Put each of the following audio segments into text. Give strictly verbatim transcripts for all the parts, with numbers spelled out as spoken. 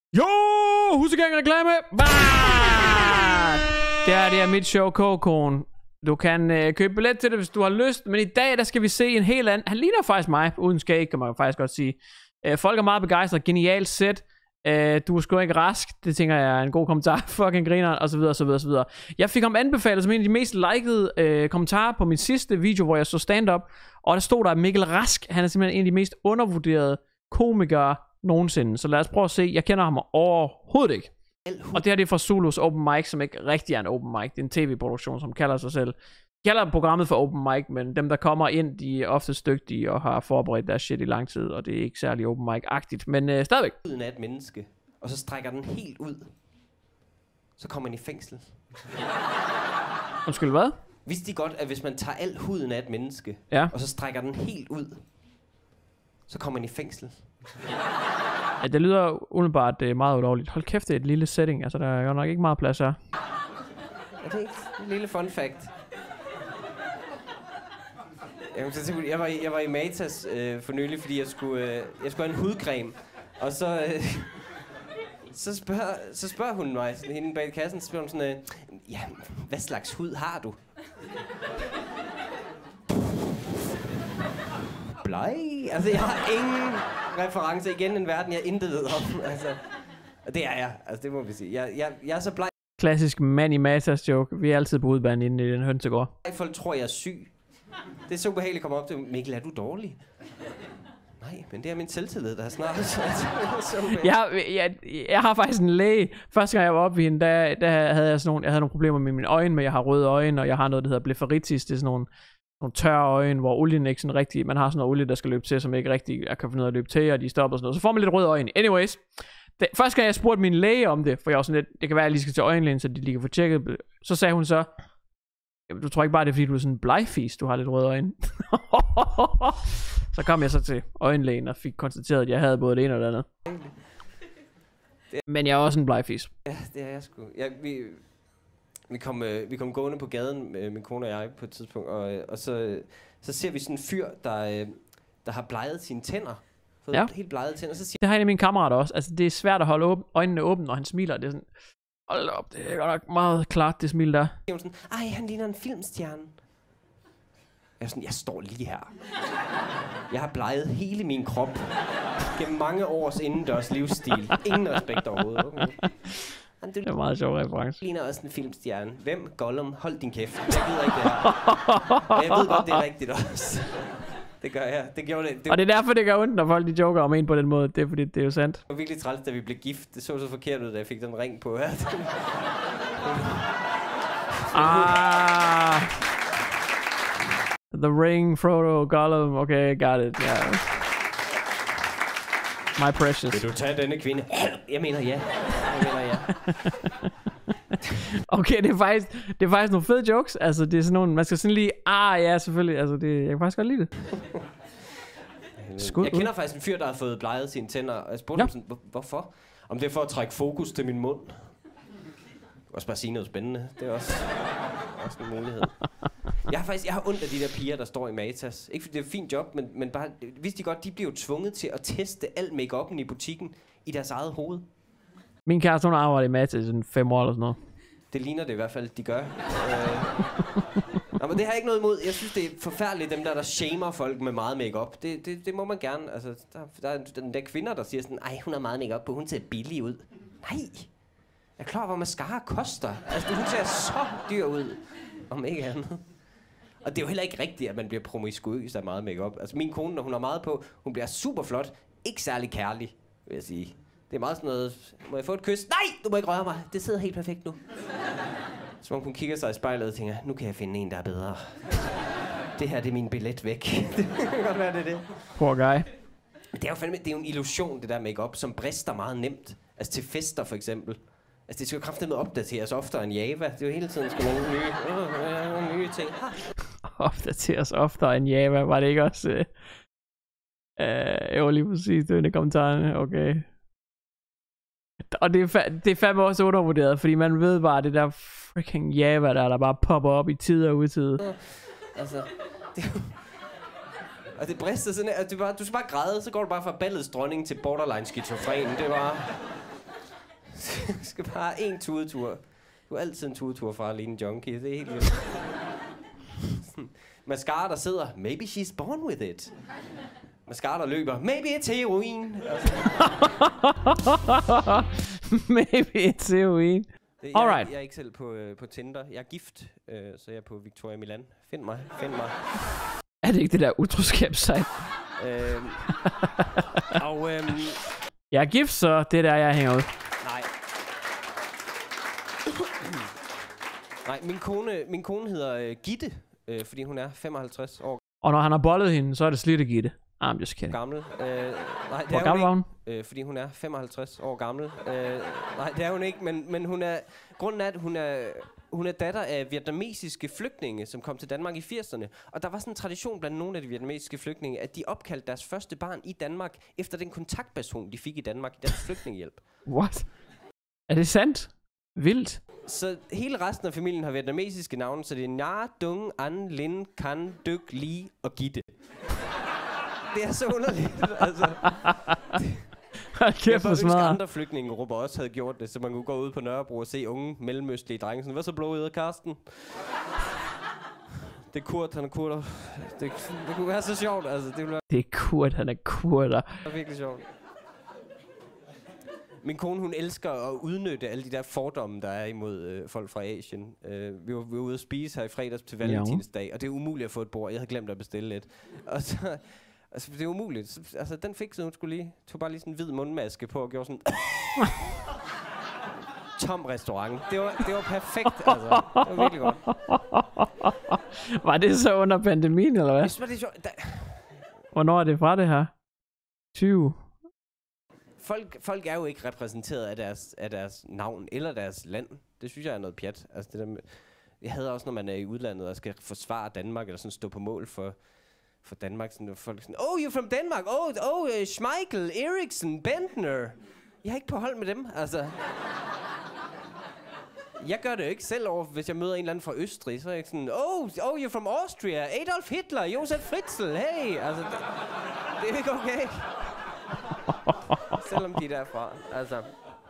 Jo, husk ikke engang reklame. Bah! Det her det er mit show, K-Kon. Du kan øh, købe billet til det, hvis du har lyst. Men i dag, der skal vi se en helt anden. Han ligner faktisk mig, uden skæg, kan man faktisk godt sige. Øh, folk er meget begejstrede. Genialt sæt. Øh, du er sgu ikke rask. Det tænker jeg er en god kommentar. Fucking griner, og så videre, og så videre, og så videre. Jeg fik ham anbefalet som en af de mest likede øh, kommentarer på min sidste video, hvor jeg så stand-up. Og der stod der, Mikkel Rask, han er simpelthen en af de mest undervurderede komikere nogensinde. Så lad os prøve at se. Jeg kender ham overhovedet ikke. Og det her det er fra Zulus Open Mic, som ikke rigtig er en open mic. Det er en tv-produktion, som kalder sig selv. De kalder programmet for open mic, men dem der kommer ind, de er ofte dygtige og har forberedt deres shit i lang tid, og det er ikke særlig open mic-agtigt, men øh, stadigvæk. Huden af et menneske, og så strækker den helt ud, så kommer man i fængsel. Undskyld, hvad? Vidste de godt, at hvis man tager al huden af et menneske, ja. og så strækker den helt ud, så kommer man i fængsel? Ja, det lyder umiddelbart det er meget ulovligt. Hold kæft, det er et lille setting. Altså, der er jo nok ikke meget plads her. Er det ikke en lille fun fact? Jeg var i, jeg var i Matas øh, for nylig, fordi jeg skulle, øh, jeg skulle have en hudcreme. Og så, øh, så, spørger, så spørger hun mig, sådan, hende bag kassen, så spørger hun sådan, øh, ja, hvad slags hud har du? Bleg? Altså, jeg har ingen reference igen en verden, jeg intet ved om. Altså, det er jeg. Altså, det må vi sige. Jeg, jeg, jeg er så bleg. Klassisk mand i Matas joke. Vi er altid på udbanen inde i den hønsegård. Folk tror, jeg er syg. Det er så ubehageligt at komme op til. Mikkel, er du dårlig? Nej, men det er min selvtillid, der er snart. jeg, jeg, jeg har faktisk en læge. Første gang jeg var oppe ved hende, der, der havde jeg sådan nogle, jeg havde nogle problemer med mine øjne, men jeg har røde øjne, og jeg har noget, der hedder blefaritis. Det er sådan nogle, nogle tørre øjne, hvor olien ikke sådan rigtig, man har sådan noget olie, der skal løbe til, som ikke rigtig jeg kan finde ud af at løbe til, og de stopper og sådan noget. Så får man lidt røde øjne. Anyways, det, første gang jeg spurgte min læge om det, for jeg var sådan lidt, det kan være, at jeg lige skal til øjenlægen, så de lige kan få tjekket. Så sagde hun så, du tror ikke bare, det er fordi, du er sådan en blegfis, du har lidt røde øjne. Så kom jeg så til øjenlægen og fik konstateret, at jeg havde både det ene og det andet. Men jeg er også en blegfis. Ja, det er jeg sgu. Ja, vi, vi, kom, øh, vi kom gående på gaden, øh, min kone og jeg, på et tidspunkt, og, øh, og så, øh, så ser vi sådan en fyr, der, øh, der har bleget sine tænder. Fået ja. Helt bleget tænder. Så siger, det har en af mine kammerater også. Altså, det er svært at holde åben, øjnene åbne, når han smiler. Det er sådan, hold op, det er godt nok meget klart, det smil der. Sådan, ej, han ligner en filmstjerne. Jeg er sådan, jeg står lige her. Jeg har bleget hele min krop gennem mange års indendørs livsstil. Ingen respekt overhovedet. Okay. Han, det er meget sjov reference. Ligner også en filmstjerne. Hvem? Gollum? Hold din kæft. Jeg ved ikke det her. Og jeg ved godt, det er rigtigt også. Det gør jeg. Det gjorde det. det og det er derfor, det gør ondt, når folk de joker om en på den måde. Det er fordi, det er jo sandt. Det var virkelig træls, da vi blev gift. Det så så forkert ud, da jeg fik den ring på her. ah... The Ring, Frodo, Gollum, okay, got it, yeah. My precious. Vil du tage denne kvinde? Jeg mener ja. Jeg mener ja. Okay, det er faktisk, det er faktisk nogle fede jokes. Altså, det er sådan nogle, man skal sådan lige, ah ja, selvfølgelig. Altså, det, jeg kan faktisk godt lide det. Skud jeg kender ud. faktisk en fyr, der har fået bleget sine tænder, og jeg spurgte ja. ham sådan, Hvor, hvorfor? Om det er for at trække fokus til min mund. Også bare sige noget spændende. Det er også, også en mulighed. Jeg har faktisk jeg har ondt af de der piger, der står i Matas. Ikke fordi det er et fint job, men, men bare, vidste de godt, de bliver jo tvunget til at teste al make-up'en i butikken i deres eget hoved. Min kæreste, hun arbejder i Matas i sådan fem år eller sådan noget. Det ligner det i hvert fald, de gør. øh. Nå, men det har jeg ikke noget imod. Jeg synes, det er forfærdeligt, dem der, der shamer folk med meget make-up. Det, det, det må man gerne. Altså, der, der er den der kvinder, der siger sådan, ej, hun har meget make-up på, hun ser billig ud. Nej! Jeg er klar, hvor mascara koster. Altså, hun ser så dyr ud. Om ikke andet. Og det er jo heller ikke rigtigt, at man bliver promiskuøs af meget makeup. Altså min kone, når hun har meget på, hun bliver super flot. Ikke særlig kærlig, vil jeg sige. Det er meget sådan noget, må jeg få et kys? Nej, du må ikke røre mig. Det sidder helt perfekt nu. Så hun kigger sig i spejlet og tænker, nu kan jeg finde en, der er bedre. Det her, det er min billet væk. Det kan godt være, det er det. Poor guy. Men det er jo fandme, det er jo en illusion, det der makeup, som brister meget nemt. Altså til fester for eksempel. Altså det skal jo kraftedeme opdateres oftere end Java. Det er jo hele tiden, skal man nye, øh, nye ting. Opdateres oftere end Java, var det ikke også? Øh, øh, jo, lige præcis, det er i kommentarerne, okay. Og det er, fa- det er fandme også undervurderet, fordi man ved bare, det der freaking Java, der, der bare popper op i tid og utid. Ja, altså, det er jo... Og det brister sådan, at du, bare, du skal bare græde, så går du bare fra ballets dronning til borderline skizofren. Det var... skal bare have en tudetur. Du er altid en tudetur fra at ligne en junkie. Det er helt vildt. Mascara, der sidder. Maybe she's born with it. Mascara, der løber. Maybe it's heroin. Maybe it's heroin. Det, Alright. Jeg, jeg er ikke selv på, øh, på Tinder. Jeg er gift, øh, så jeg er på Victoria Milan. Find mig, find mig. Er det ikke det der utroskabssite? øhm, og øhm, Jeg er gift, så det er der, jeg hænger ud. nej. nej, min kone, min kone hedder øh, Gitte, øh, fordi hun er femoghalvtreds år Og når han har bollet hende, så er det slidt at give det. I'm just kidding. gammel. Øh, nej, det Hvor er gammel var hun hun? ikke, øh, fordi hun er femoghalvtreds år gammel. Øh, nej, det er hun ikke, men, men hun er, grunden er, at hun er, hun er datter af vietnamesiske flygtninge, som kom til Danmark i firserne. Og der var sådan en tradition blandt nogle af de vietnamesiske flygtninge, at de opkaldte deres første barn i Danmark, efter den kontaktperson, de fik i Danmark i deres flygtningehjælp. What? Er det sandt? Vildt. Så hele resten af familien har vietnamesiske navne, så det er Nha, Dung, An, Lin, Kan, Dyk, Li og Gitte. Det er så underligt, altså. Hold kæft, Jeg hvor bare ønsker, smart. andre flygtningegrupper også havde gjort det, så man kunne gå ud på Nørrebro og se unge mellemøstlige drenge. Sådan, hvad så blåøjet, Karsten? Det er Kurt, han er kurder. Det, det kunne være så sjovt, altså. Det ville være Det er Kurt, han er kurder. virkelig sjovt. Min kone, hun elsker at udnytte alle de der fordomme, der er imod øh, folk fra Asien. Øh, vi, var, vi var ude at spise her i fredags til Valentinsdag, og det er umuligt at få et bord. Jeg havde glemt at bestille et. Og så, altså, det er umuligt. Så, altså, den fikset hun skulle lige. Tog bare lige sådan en hvid mundmaske på og gjorde sådan... tom restaurant. Det var, det var perfekt, altså. Det var virkelig godt. Var det så under pandemien, eller hvad? Jeg synes, det er sjovt. Der, Hvornår er det fra det her? tyve. folk, folk er jo ikke repræsenteret af deres, af deres navn eller deres land. Det synes jeg er noget pjat. Altså, det der med, jeg hader også, når man er i udlandet og skal forsvare Danmark, eller sådan stå på mål for, for Danmark. Sådan, folk sådan, oh, you're from Denmark. Oh, oh uh, Schmeichel, Eriksen, Bentner. Jeg er ikke på hold med dem, altså. Jeg gør det jo ikke selv over, hvis jeg møder en eller anden fra Østrig, så er jeg ikke sådan, oh, oh, you're from Austria, Adolf Hitler, Josef Fritzl, hey, altså, det, det er ikke okay. Selvom de er derfra, altså.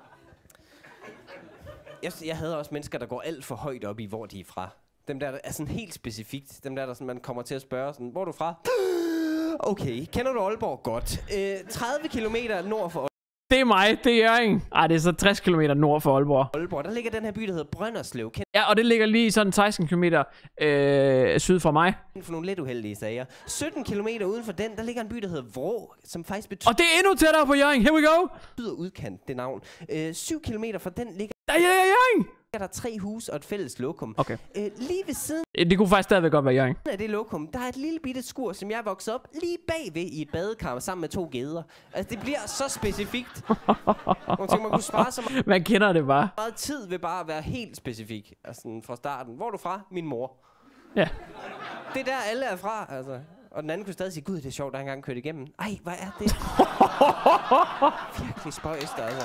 Jeg, jeg hader også mennesker, der går alt for højt op i, hvor de er fra. Dem der, der er sådan helt specifikt, dem der, der sådan, man kommer til at spørge sådan, hvor er du fra? Okay, kender du Aalborg? Godt. Øh, tredive kilometer nord for Det er mig, det er Hjørring. Ej, det er så tres kilometer nord for Aalborg. Aalborg, der ligger den her by, der hedder Brønderslev. Kender Ja, og det ligger lige sådan seksten kilometer øh, syd for mig. du for nogle lidt uheldige sager? sytten kilometer uden for den, der ligger en by, der hedder Vrå, som faktisk betyder Og det er endnu tættere på Hjørring. Here we go. udkant, det navn. Øh, syv kilometer fra den ligger Der er Hjørring. der tre huse og et fælles lokum. Okay. Øh, lige ved siden Det kunne faktisk stadigvæk godt være Hjørring. af det lokum, der er et lille bitte skur, som jeg er vokset op lige bagved i et badekar sammen med to geder. Altså, det bliver så specifikt. Man tænker, man kunne spare så meget Man kender det bare. tid ved bare at være helt specifik. Altså, fra starten. Hvor er du fra? Min mor. Ja. Det er der, alle er fra, altså. Og den anden kunne stadig sige, gud, det er sjovt, der engang kørte igennem. Ej, hvad er det? Virkelig spøjst, altså.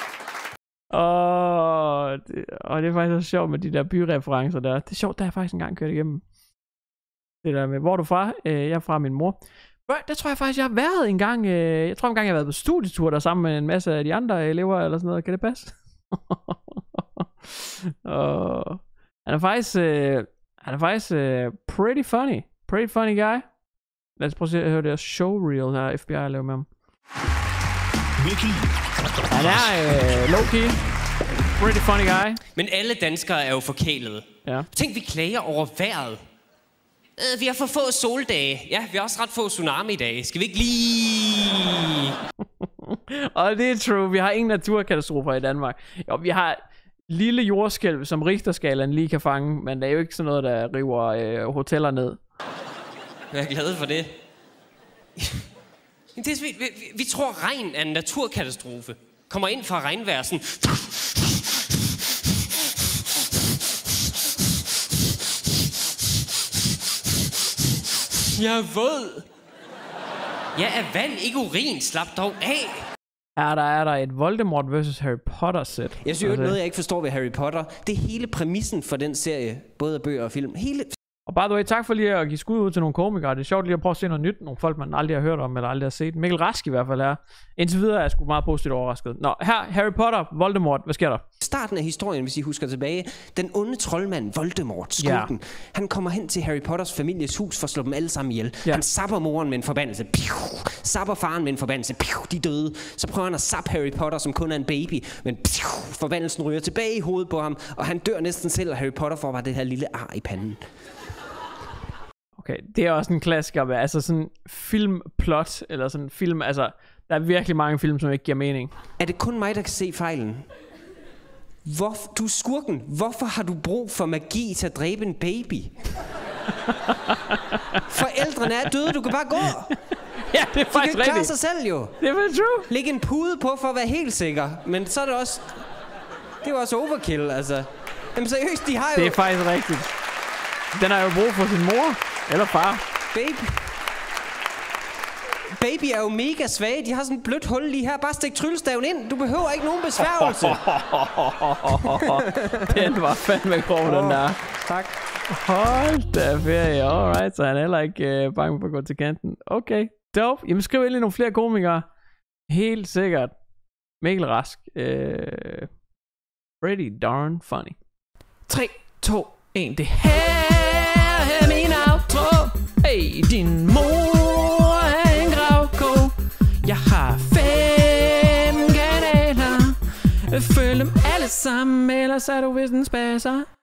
Og det, og det er faktisk så sjovt med de der byreferencer der. Det er sjovt, der har jeg faktisk engang kørt igennem. Det der med, hvor er du fra? Øh, jeg er fra min mor. Der tror jeg faktisk, jeg har været en gang. Øh, jeg tror engang, jeg har været på studietur der sammen med en masse af de andre elever eller sådan noget. Kan det passe? Og han er faktisk, øh, han er faktisk øh, pretty funny. Pretty funny guy. Lad os prøve at se, at høre det her showreel her, F B I laver med ham. Mikkel. Han er øh, low-key. Pretty funny guy. Men alle danskere er jo forkælede. Ja. Tænk, vi klager over vejret. Øh, vi har for få soldage. Ja, vi har også ret få tsunami-dage. Skal vi ikke lige... Og det er true. Vi har ingen naturkatastrofer i Danmark. Jo, vi har lille jordskælv, som Richterskalaen lige kan fange, men det er jo ikke sådan noget, der river øh, hoteller ned. Jeg er glad for det. Det er, vi, vi, vi tror, regn er en naturkatastrofe. Kommer ind fra regnvejr sådan... Jeg er våd. Jeg er vand, ikke urin. Slap dog af. Er der, er der et Voldemort versus Harry Potter sæt? Jeg synes jo, noget, jeg ikke forstår ved Harry Potter, det er hele præmissen for den serie, både af bøger og film. Hele Og by the way, tak for lige at give skud ud til nogle komikere. Det er sjovt lige at prøve at se noget nyt. Nogle folk, man aldrig har hørt om, eller aldrig har set. Mikkel Rask i hvert fald er. Indtil videre er jeg sgu meget positivt overrasket. Nå, her, Harry Potter, Voldemort, hvad sker der? Starten af historien, hvis I husker tilbage. Den onde troldmand, Voldemort, skurken. Ja. Han kommer hen til Harry Potters families hus for at slå dem alle sammen ihjel. Ja. Han sapper moren med en forbandelse. Piu! Sapper faren med en forbandelse. Piu! De døde. Så prøver han at sappe Harry Potter, som kun er en baby. Men piu! Forbandelsen ryger tilbage i hovedet på ham. Og han dør næsten selv, og Harry Potter får bare det her lille ar i panden. Okay, det er også en klassiker, altså sådan filmplot, eller sådan film, altså, der er virkelig mange film, som ikke giver mening. Er det kun mig, der kan se fejlen? Hvor, du er skurken. Hvorfor har du brug for magi til at dræbe en baby? Forældrene er døde, du kan bare gå. Ja, det er faktisk rigtigt. De kan ikke klare sig selv jo. Det er vel true. Læg en pude på for at være helt sikker. Men så er det også... Det er jo også overkill, altså. Jamen seriøst, de har jo... Det er faktisk rigtigt. Den har jo brug for sin mor. Eller far. Baby. Baby er jo mega svage. De har sådan et blødt hul lige her. Bare stik tryllestaven ind. Du behøver ikke nogen besværgelse. Den var fandme grov, oh, den der. Tak. Hold da ferie. Alright, så han er heller ikke uh, bange for at gå til kanten. Okay, dope. Jamen skriv endelig nogle flere komikere. Helt sikkert. Mikkel Rask. Uh, pretty darn funny. tre, to, et. Det her er min outro. Hey, din mor er en gravko. Jeg har fem kanaler. Følg dem alle sammen, ellers er du vist en spasser.